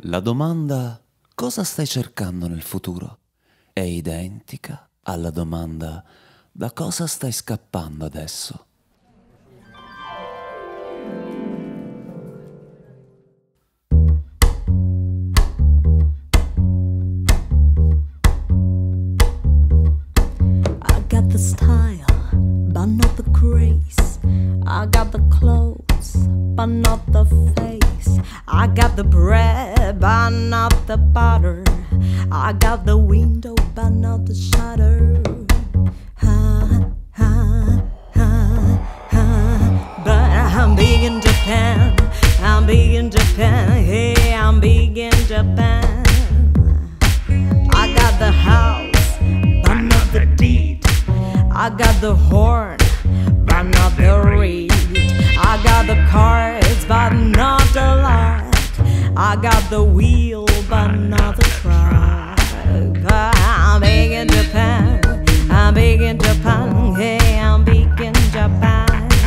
La domanda "cosa stai cercando nel futuro?" è identica alla domanda "da cosa stai scappando adesso?" I got the style, but not the grace. I got the clothes, but not the face. I got the bread, but not the butter. I got the window, but not the shutter. But I'm big in Japan. I'm big in Japan. Hey, I'm big in Japan. I got the house, but not the deed. I got the horn, but not the reed. I got the cards, but not the lot. I got the wheel, but not the truck. I'm big in Japan. I'm big in Japan. Hey, I'm big in Japan.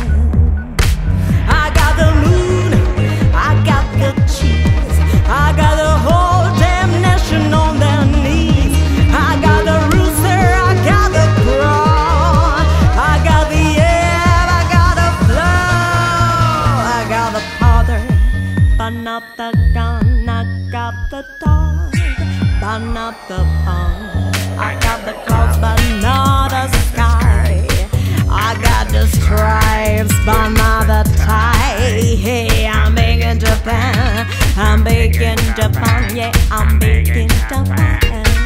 I got the moon. I got the cheese. I got the whole damn nation on their knees. I got the rooster. I got the crow. I got the air. I got the flow. I got the powder, but not the gun. I got the dog, but not the pond. I got the clouds, but not the sky. I got the stripes, but not the tie. Hey, I'm big in Japan. I'm big in Japan. Yeah, I'm big in Japan.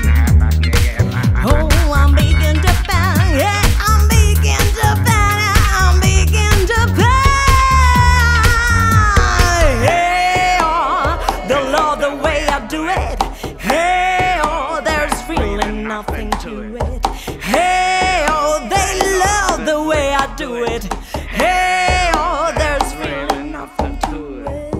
Oh, I'm big in Japan. Yeah, I'm big in Japan. I'm big in Japan. Hey, oh, they love the way I do it. Hey, oh, there's really nothing to it. Hey, oh, they love the way I do it. Hey, oh, there's really nothing to it.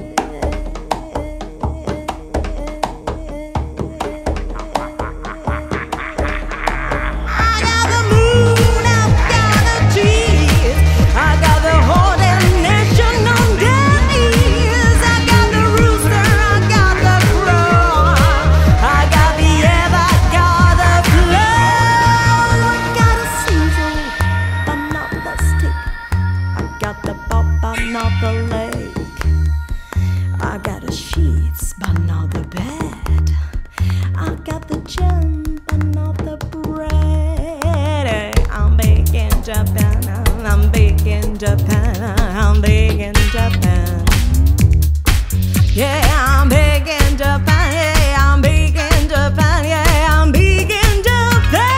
I got the moon, I got the cheese. I got the whole damn nation on their knees. I got the rooster, I got the crow. I got the air, I got the flow. I got a scissor, but not the stick. I got the bob, but not the leg. I got the sheets, but not the bed. I got the gem, but not the bread. I'm big in Japan. I'm big in Japan. I'm big in Japan. Yeah, I'm big in Japan. Yeah, I'm big in Japan. Yeah, I'm big in Japan.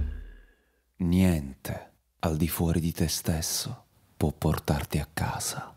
Niente al di fuori di te stesso può portarti a casa.